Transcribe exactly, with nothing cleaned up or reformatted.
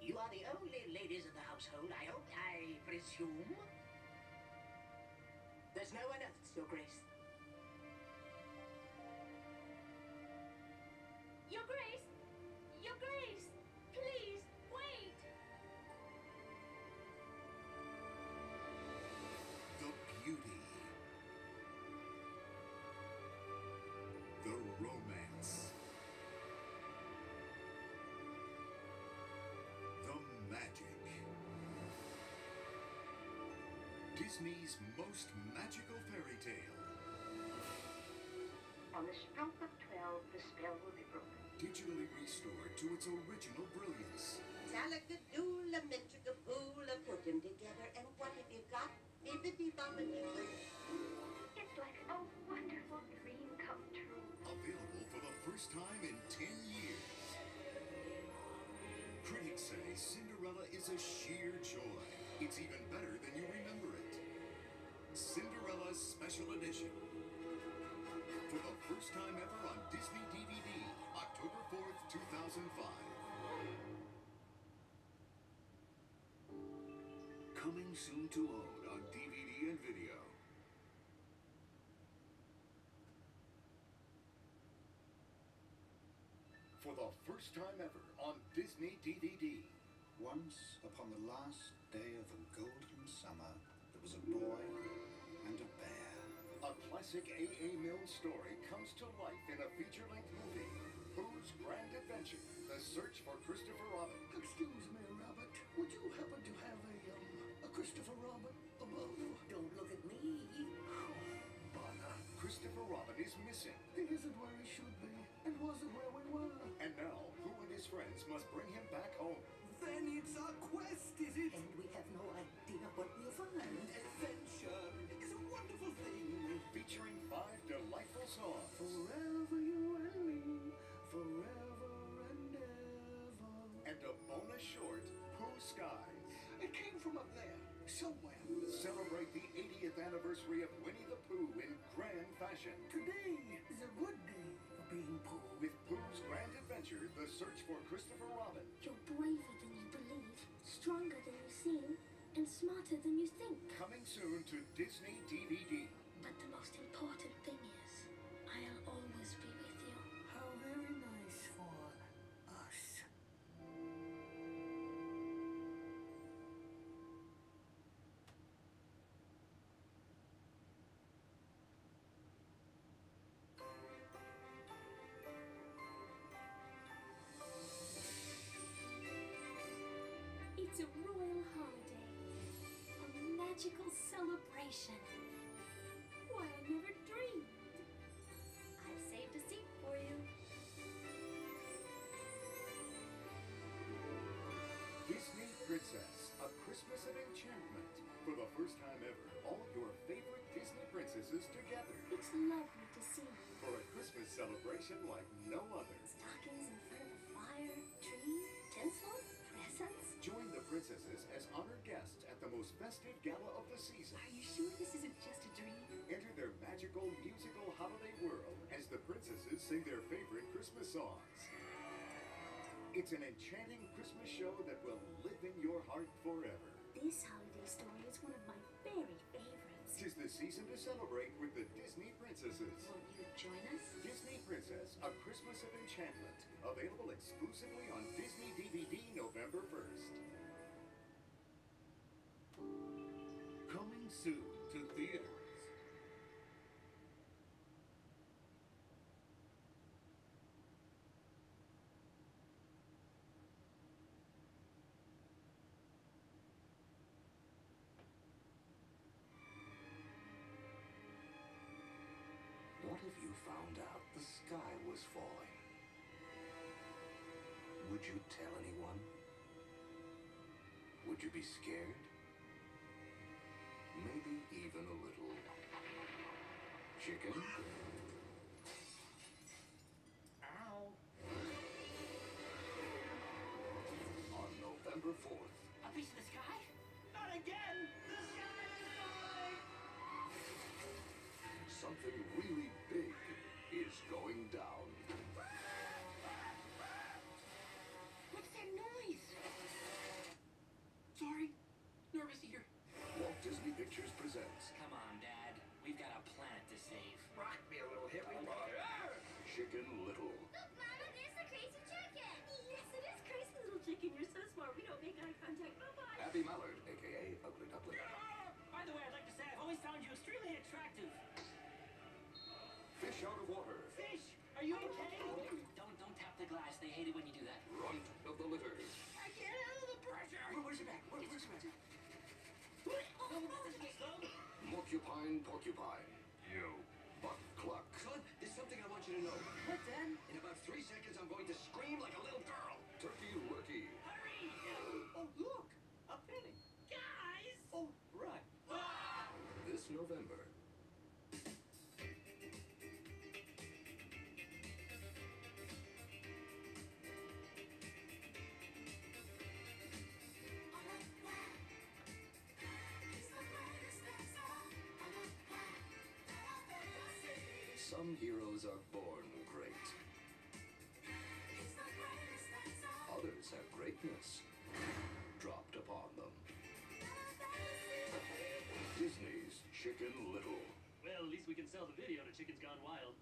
You are the only ladies of the household, I hope, I presume? There's no one else, Your Grace. Your Grace! Your Grace! Please, wait! The beauty. The romance. The magic. Disney's most magical fairy tale. On the stroke of twelve, the spell will be broken. Digitally restored to its original brilliance. Talakadoola, mentricaboola, put them together, and what have you got? Bibbidi bobbidi boo. It's like a wonderful dream come true. Available for the first time in ten years. Critics say Cinderella is a sheer joy. It's even better than you remember it. Cinderella's Special Edition. For the first time ever on Disney D V D, October fourth, two thousand five. Coming soon to own on D V D and video. For the first time ever on Disney D V D. Once upon the last day of a golden summer, there was a boy and a bear. A classic A A. Milne story comes to life in a feature-length movie. Pooh's Grand Adventure, The Search for Christopher Robin. Excuse me, Rabbit. Would you happen to have a, um, a Christopher Robin above? Don't look at me. Bother. Christopher Robin is missing. He isn't where he should be, and wasn't where we were. And now, Pooh and his friends must bring him back home. Then it's our quest, is it? And we have no idea what we'll find. Adventure is a wonderful thing. Featuring five delightful songs. Forever you and me, forever and ever. And a bonus short, Pooh Skies. It came from up there, somewhere. Celebrate the eightieth anniversary of Winnie the Pooh in grand fashion. Today is a good day for being Pooh. With Pooh's Grand Adventure, The Search for Christopher Robin. You're braver than you believe, stronger than you seem, and smarter than you think. Coming soon to Disney D V D. But the most important thing is, I'll always be with you. How very nice for us. It's a royal holiday, a magical celebration. Why, I never dreamed. I've saved a seat for you. Disney Princess, A Christmas of Enchantment. For the first time ever, all your favorite Disney princesses together. It's lovely to see you. For a Christmas celebration like no other. Stockings in front of the fire, trees, tinsel, presents. Join the princesses as honored guests at the most festive gala of the season. Are you sure this isn't just a dream? Enter their magical musical holiday world as the princesses sing their favorite Christmas songs. It's an enchanting Christmas show that will live in your heart forever. This holiday story is one of my very favorites. Tis the season to celebrate with the Disney Princesses. Won't you join us? Disney Princess, A Christmas of Enchantment. Available exclusively on Disney D V D November first. Coming soon to theaters. What if you found out the sky was falling? Would you tell anyone? Would you be scared? Maybe even a little chicken? Ow. On November fourth. A piece of the sky? Not again! The sky is falling! Something really big is going down. What's that noise? They hate it when you do that. Runt of the litter. I can't handle the pressure. Where, where's your bag? Where, where's your bag? Porcupine, porcupine. You. Buck cluck. Son, there's something I want you to know. What, Dad? In about three seconds, I'm going to scream like a little girl. Turkey lurkey. Hurry! Oh, look! A penny. Guys! Oh, right. Ah! This November. Some heroes are born great. Others have greatness dropped upon them. Disney's Chicken Little. Well, at least we can sell the video to Chickens Gone Wild.